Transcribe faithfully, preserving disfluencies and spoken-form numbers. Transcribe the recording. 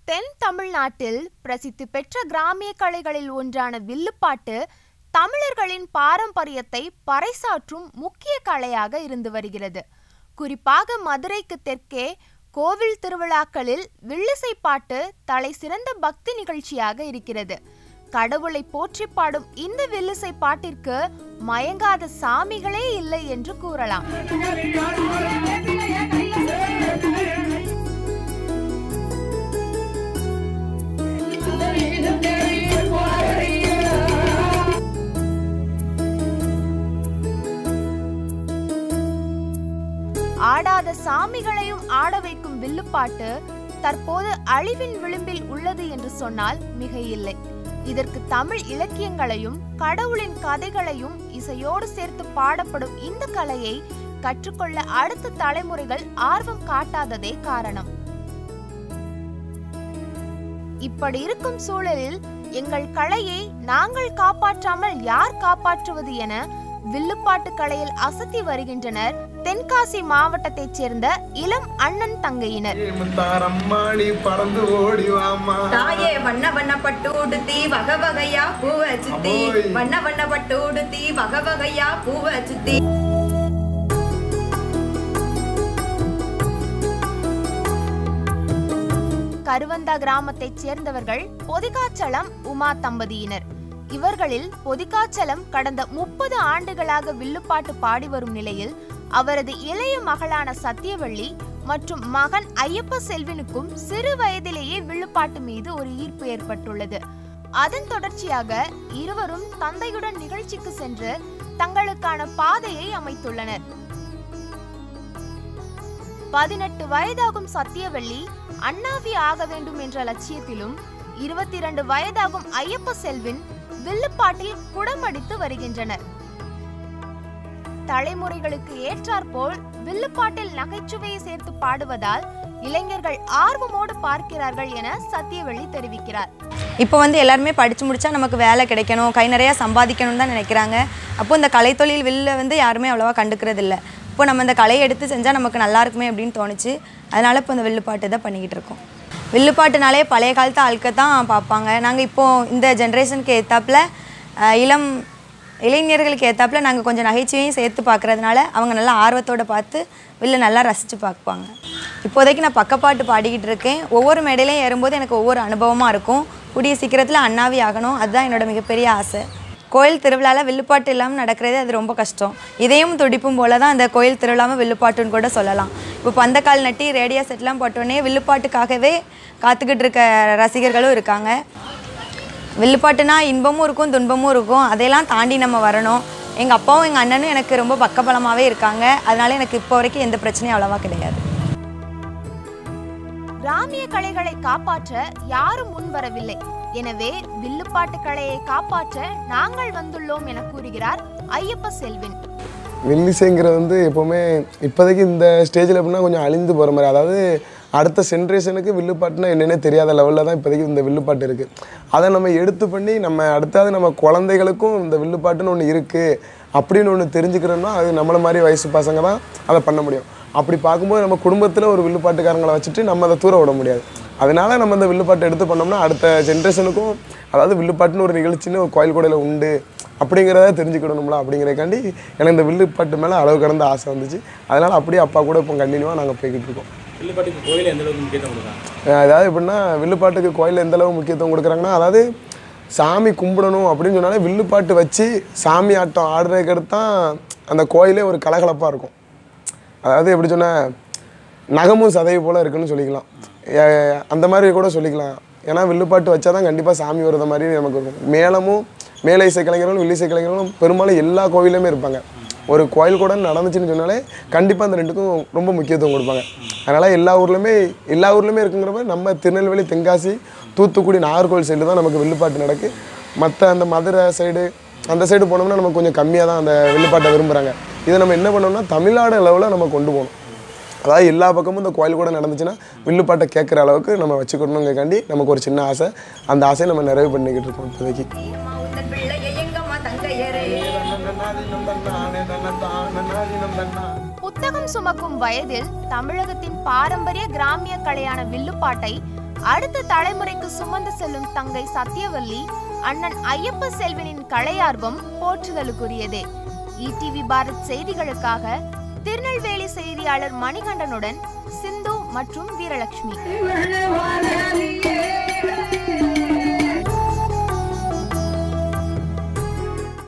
தென் தமிழ்நாட்டில் பிரசித்தி பெற்ற கிராமிய கலைகளில் ஒன்றான வில்லுப்பாட்டு தமிழர்களின் பாரம்பரியத்தை பறைசாற்றும் முக்கிய கலையாக இருந்து வருகிறது. குறிப்பாக மதுரைக்கு தெற்கே கோவில் திருவிழாக்களில் வில்லிசை பாட்டு தலை சிறந்த பக்தி நிகழ்ச்சியாக இருக்கிறது. கடவுளை போற்றி பாடும் இந்த வில்லிசை பாட்டிற்கு மயங்காத சாமிகளே இல்லை என்று கூறலாம். ஆடாத சாமிகளையும் ஆட வைக்கும் வில்லுப்பாட்டு தற்போது அழிவின் விளிம்பில் உள்ளது என்று சொன்னால் மிக இல்லை. இதற்கு தமிழ் இலக்கியங்களையும் கடவுளின் கதைகளையும் இசையோடு சேர்த்து பாடப்படும் இந்த கலையை கற்றுக்கொள்ள அடுத்த தலைமுறைகள் ஆர்வம் காட்டாததே காரணம். இப்படி இருக்கும் சூழலில் எங்கள் கலையை நாங்கள் காப்பாற்றாமல் யார் காப்பாற்றுவது என வில்லுப்பாட்டு கலையில் அசத்தி வருகின்றனர் தென்காசி மாவட்டத்தைச் சேர்ந்த இளம் அண்ணன் தங்கையினர். தாயே வண்ண வண்ண பட்டு உடுத்தி வகை வகையா பூவை சுத்தி, வண்ண வண்ண பட்டு உடுத்தி வகை வகையா பூவை சுத்தி. கருவந்தா கிராமத்தைச் சேர்ந்தவர்கள் பொதிகாச்சலம் உமா தம்பதியினர். இவர்களில் பொதிகாச்சலம் கடந்த முப்பது ஆண்டுகளாக வில்லுப்பாட்டு பாடி வரும் நிலையில் அவரது இளைய மகளான சத்தியவள்ளி மற்றும் மகன் ஐயப்ப செல்வினுக்கும் சிறு வயதிலேயே வில்லுப்பாட்டு மீது ஒரு ஈர்ப்பு ஏற்பட்டுள்ளது. அதன் தொடர்ச்சியாக இருவரும் தந்தையுடன் நிகழ்ச்சிக்கு சென்று தங்களுக்கான பாதையை அமைத்துள்ளனர். பதினெட்டு வயதாகும் சத்தியவள்ளி அண்ணாவி ஆக வேண்டும் என்ற லட்சியத்திலும் இருபத்தி இரண்டு வயதாகும் ஐயப்ப செல்வின் வில்லுப்பாட்டில் குடமடித்து வருகின்றனர். தலைமுறைகளுக்கு ஏற்றாற்போல் வில்லுப்பாட்டில் நகைச்சுவையை சேர்த்து பாடுவதால் இளைஞர்கள் ஆர்வமோடு பார்க்கிறார்கள் என சத்தியவள்ளி தெரிவிக்கிறார். இப்போ வந்து எல்லாருமே படித்து முடித்தா நமக்கு வேலை கிடைக்கணும், கை நிறையா சம்பாதிக்கணும்னு தான் நினைக்கிறாங்க. அப்போ இந்த கலைத்தொழில் வில்ல வந்து யாருமே அவ்வளோவா கண்டுக்கிறது இல்லை. இப்போ நம்ம இந்த கலையை எடுத்து செஞ்சால் நமக்கு நல்லா இருக்குமே அப்படின்னு தோணுச்சு. அதனால் இப்போ இந்த வில்லுப்பாட்டு தான் பண்ணிக்கிட்டு இருக்கோம். வில்லுப்பாட்டுனாலே பழைய காலத்து ஆட்க தான் பார்ப்பாங்க. நாங்கள் இப்போது இந்த ஜென்ரேஷனுக்கு ஏற்றாப்புல இளம் இளைஞர்களுக்கு ஏற்றாப்புல நாங்கள் கொஞ்சம் நகைச்சுவையும் சேர்த்து பார்க்குறதுனால அவங்க நல்லா ஆர்வத்தோடு பார்த்து வில்லை நல்லா ரசித்து பார்ப்பாங்க. இப்போதைக்கு நான் பக்கப்பாட்டு பாடிக்கிட்டு இருக்கேன். ஒவ்வொரு மேடையிலையும் ஏறும்போது எனக்கு ஒவ்வொரு அனுபவமாக இருக்கும். கூடிய சீக்கிரத்தில் அண்ணாவி ஆகணும், அதுதான் என்னோடய மிகப்பெரிய ஆசை. கோயில் திருவிழாவில் வில்லுப்பாட்டு இல்லாமல் நடக்கிறதே அது ரொம்ப கஷ்டம். இதையும் துடிப்பும் போல தான் அந்த கோயில் திருவிழாமல் வில்லுப்பாட்டுன்னு கூட சொல்லலாம். இப்போ பந்தக்கால் நட்டி ரேடியோ செட்லாம் போட்டோன்னே வில்லுப்பாட்டுக்காகவே காத்துக்கிட்டு இருக்க ரசிகர்களும் இருக்காங்க. வில்லுப்பாட்டுனா இன்பமும் இருக்கும் துன்பமும் இருக்கும், அதையெல்லாம் தாண்டி நம்ம வரணும். எங்கள் அப்பாவும் எங்கள் அண்ணனும் எனக்கு ரொம்ப பக்கபலமாகவே இருக்காங்க. அதனால எனக்கு இப்போ வரைக்கும் எந்த பிரச்சனையும் அவ்வளவா கிடையாது. கிராமிய கலைகளை காப்பாற்ற யாரும் முன் வரவில்லை. எனவே வில்லுப்பாட்டு கலையை காப்பாற்ற நாங்கள் வந்துள்ளோம் என கூறுகிறார் ஐயப்ப செல்வின். வில்லிசைங்கிறது வந்து எப்போவுமே இப்போதைக்கு இந்த ஸ்டேஜில் எப்படின்னா கொஞ்சம் அழிந்து போகிற மாதிரி, அதாவது அடுத்த ஜென்ரேஷனுக்கு வில்லுப்பாட்டுனா என்னென்ன தெரியாத லெவலில் தான் இப்போதைக்கு இந்த வில்லுப்பாட்டு இருக்குது. அதை நம்ம எடுத்து பண்ணி நம்ம அடுத்தது நம்ம குழந்தைகளுக்கும் இந்த வில்லுப்பாட்டுன்னு ஒன்று இருக்குது அப்படின்னு ஒன்று தெரிஞ்சுக்கிறோன்னா அது நம்மளை மாதிரி வயசு பசங்க தான் அதை பண்ண முடியும். அப்படி பார்க்கும்போது நம்ம குடும்பத்தில் ஒரு வில்லுப்பாட்டுக்காரங்களை வச்சுட்டு நம்ம அதை தூர விட முடியாது. அதனால நம்ம இந்த வில்லுப்பாட்டை எடுத்து பண்ணோம்னா அடுத்த ஜென்ரேஷனுக்கும் அதாவது வில்லுப்பாட்டுன்னு ஒரு நிகழ்ச்சின்னு ஒரு கோயில் கூடையில் உண்டு அப்படிங்கிறத தெரிஞ்சுக்கிடணும்ல அப்படிங்கிறக்காண்டி எனக்கு இந்த வில்லுப்பாட்டு மேலே அளவு கடந்த ஆசை வந்துச்சு. அதனால் அப்படியே அப்பா கூட இப்போ கண்டினியூவாக நாங்கள் போய்கிட்டு இருக்கோம். வில்லுப்பாட்டுக்கு கோயில் எந்த அளவுக்கு முக்கியத்துவம் கொடுக்குறாங்க? அதாவது எப்படின்னா வில்லுப்பாட்டுக்கு கோயில் எந்த அளவுக்கு முக்கியத்துவம் கொடுக்குறாங்கன்னா, அதாவது சாமி கும்பிடணும் அப்படின்னு சொன்னாலே வில்லுப்பாட்டு வச்சு சாமி ஆட்டம் ஆடுறதுக்கு அடுத்து தான் அந்த கோயிலே ஒரு கலகலப்பாக இருக்கும். அதாவது எப்படி சொன்னால் நகமும் சதைவு போல் இருக்குன்னு சொல்லிக்கலாம், அந்த மாதிரி கூட சொல்லிக்கலாம். ஏன்னா வில்லுப்பாட்டு வச்சா தான் கண்டிப்பாக சாமி வருத மாதிரி நமக்கு இருக்கும். மேளமும் மேலை இசை கலைஞர்களும் வில்லிசை கலைஞர்களும் பெரும்பாலும் எல்லா கோயிலுமே இருப்பாங்க. ஒரு கோயில் கூட நடந்துச்சுன்னு சொன்னாலே கண்டிப்பாக அந்த ரெண்டுக்கும் ரொம்ப முக்கியத்துவம் கொடுப்பாங்க. அதனால் எல்லா ஊர்லேயுமே எல்லா ஊர்லேயுமே இருக்குங்கிறப்ப நம்ம திருநெல்வேலி, தென்காசி, தூத்துக்குடி, நாகர்கோவில் சைடு தான் நமக்கு வில்லுப்பாட்டு நடக்கு. மற்ற அந்த மதுரை சைடு அந்த சைடு போனோம்னா நமக்கு கொஞ்சம் கம்மியாக தான் அந்த வில்லுப்பாட்டை விரும்புகிறாங்க. இதை நம்ம என்ன பண்ணோம்னா தமிழ்நாடு அளவில் நம்ம கொண்டு போகணும். அதாவது எல்லா பக்கமும் இந்த கோயில் கூட நடந்துச்சுன்னா வில்லுப்பாட்டை கேட்குற அளவுக்கு நம்ம வச்சுக்கணுங்கிறக்காண்டி நமக்கு ஒரு சின்ன ஆசை. அந்த ஆசையை நம்ம நிறைவு பண்ணிக்கிட்டு இருக்கோம் இப்போதைக்கு. புத்தகம் சுமக்கும் வயதில் தமிழகத்தின் பாரம்பரிய கிராமிய கலையான வில்லுப்பாட்டை அடுத்த தலைமுறைக்கு சுமந்து செல்லும் தங்கை சத்யவல்லி, அண்ணன் ஐயப்ப செல்வனின் கலையார்வம் போற்றுதலுக்குரியதே. ஈடிவி பாரத் செய்திகளுக்காக திருநெல்வேலி செய்தியாளர் மணிகண்டனுடன் சிந்து மற்றும் வீரலட்சுமி.